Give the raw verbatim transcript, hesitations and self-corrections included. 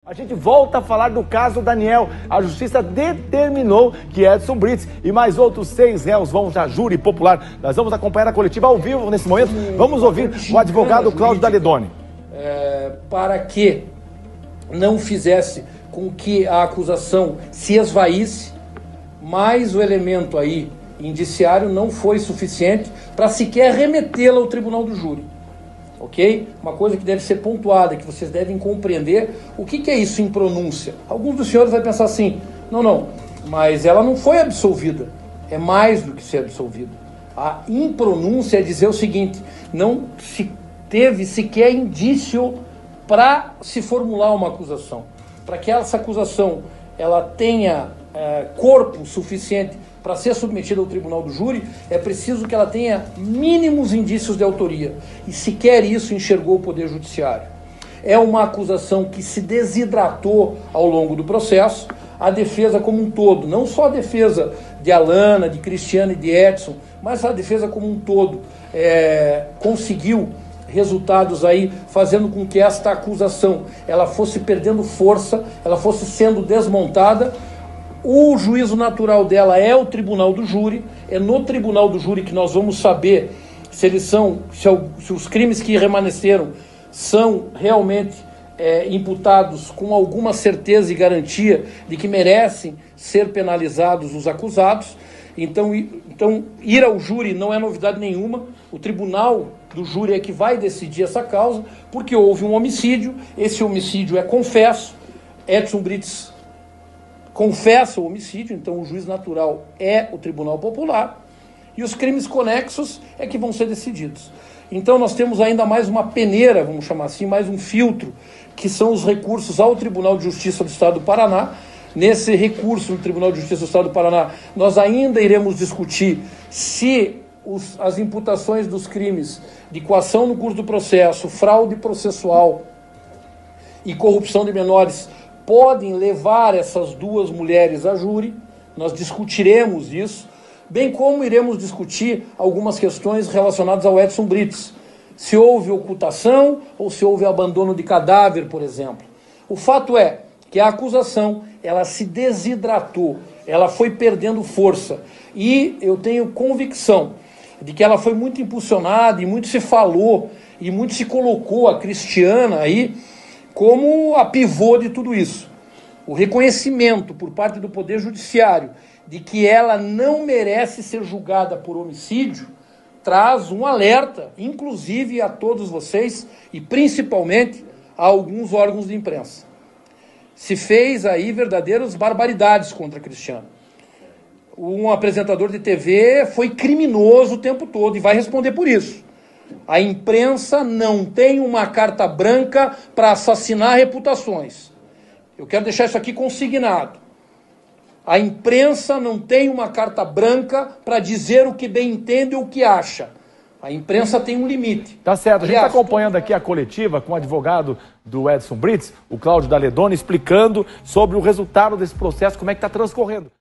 A gente volta a falar do caso Daniel. A justiça determinou que Edson Brits e mais outros seis réus vão à júri popular. Nós vamos acompanhar a coletiva ao vivo nesse momento. Vamos ouvir o advogado Cláudio Daledoni. É, para que não fizesse com que a acusação se esvaísse, mas o elemento aí indiciário não foi suficiente para sequer remetê-la ao tribunal do júri. Ok? Uma coisa que deve ser pontuada, que vocês devem compreender o que, que é isso em pronúncia. Alguns dos senhores vão pensar assim, não, não, mas ela não foi absolvida. É mais do que ser absolvida. A impronúncia é dizer o seguinte, não se teve sequer indício para se formular uma acusação. Para que essa acusação ela tenha é, corpo suficiente para ser submetida ao tribunal do júri, é preciso que ela tenha mínimos indícios de autoria. E sequer isso enxergou o Poder Judiciário. É uma acusação que se desidratou ao longo do processo, a defesa como um todo, não só a defesa de Alana, de Cristiano e de Edson, mas a defesa como um todo é, conseguiu resultados aí, fazendo com que esta acusação ela fosse perdendo força, ela fosse sendo desmontada. O juízo natural dela é o tribunal do júri, é no tribunal do júri que nós vamos saber se eles são, se, se os crimes que remanesceram são realmente é, imputados com alguma certeza e garantia de que merecem ser penalizados os acusados. Então, então ir ao júri não é novidade nenhuma, o tribunal do júri é que vai decidir essa causa, porque houve um homicídio, esse homicídio é confesso, Edson Brits confessa o homicídio, então o juiz natural é o Tribunal Popular, e os crimes conexos é que vão ser decididos. Então nós temos ainda mais uma peneira, vamos chamar assim, mais um filtro, que são os recursos ao Tribunal de Justiça do Estado do Paraná. Nesse recurso no Tribunal de Justiça do Estado do Paraná, nós ainda iremos discutir se os, as imputações dos crimes de coação no curso do processo, fraude processual e corrupção de menores podem levar essas duas mulheres a júri. Nós discutiremos isso, bem como iremos discutir algumas questões relacionadas ao Edson Brits. Se houve ocultação ou se houve abandono de cadáver, por exemplo. O fato é que a acusação ela se desidratou, ela foi perdendo força. E eu tenho convicção de que ela foi muito impulsionada e muito se falou e muito se colocou a Cristiana aí como a pivô de tudo isso. O reconhecimento por parte do Poder Judiciário de que ela não merece ser julgada por homicídio traz um alerta, inclusive a todos vocês e principalmente a alguns órgãos de imprensa. Se fez aí verdadeiras barbaridades contra Cristiano. Um apresentador de T V foi criminoso o tempo todo e vai responder por isso. A imprensa não tem uma carta branca para assassinar reputações. Eu quero deixar isso aqui consignado. A imprensa não tem uma carta branca para dizer o que bem entende ou o que acha. A imprensa tem um limite. Tá certo. A gente está acompanhando aqui a coletiva com o advogado do Edson Brits, o Cláudio Daledoni, explicando sobre o resultado desse processo, como é que está transcorrendo.